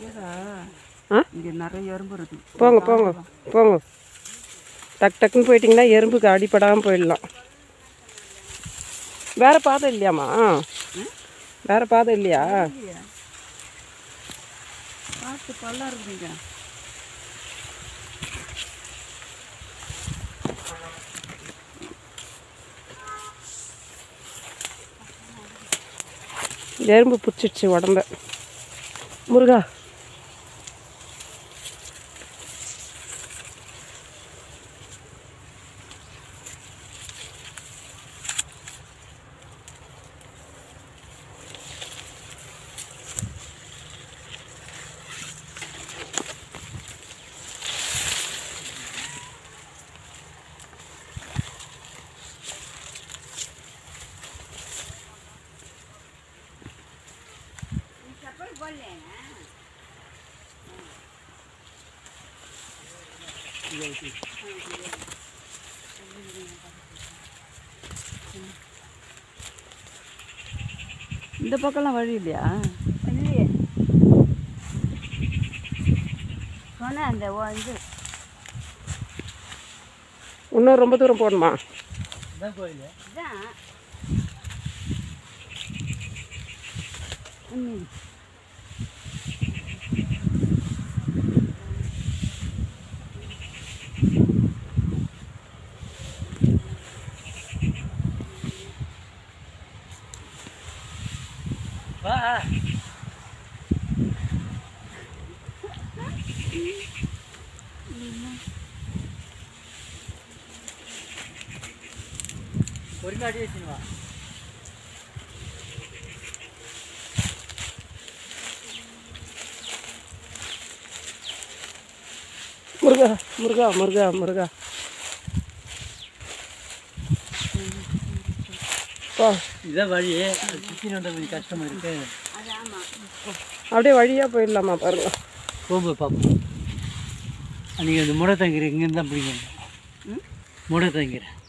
இங்கே நிறைய எறும்பு இருக்கு. போங்க போங்க போங்க. டக் டக்குன்னு போயிட்டிங்கன்னா எறும்புக்கு அடிப்படாமல் போயிடலாம். வேறு பாதை இல்லையாம்மா? வேறு பாதை இல்லையா? பார்த்து பல்லா இருக்குங்க. எறும்பு பிடிச்சிடுச்சு உடம்ப. முருகா இந்த பக்கம்லாம் வழி இல்லையா? இல்லையே. சொன்னேன் அந்த இது இன்னும் ரொம்ப தூரம் போகணுமா? இதான் ஒரு நாடி வச்சுருவா. முருகா முருகா முருகா முருகா. இதான் வழி. சுற்றி நோண்ட கொஞ்சம் கஷ்டமாக இருக்கு. அப்படியே வழியாக போயிடலாமா பாருங்க. போகும்போது பார்ப்போம். நீங்கள் அந்த முடை தங்கிற இங்கேருந்து தான் பிடிக்கணும். முடை தங்கிற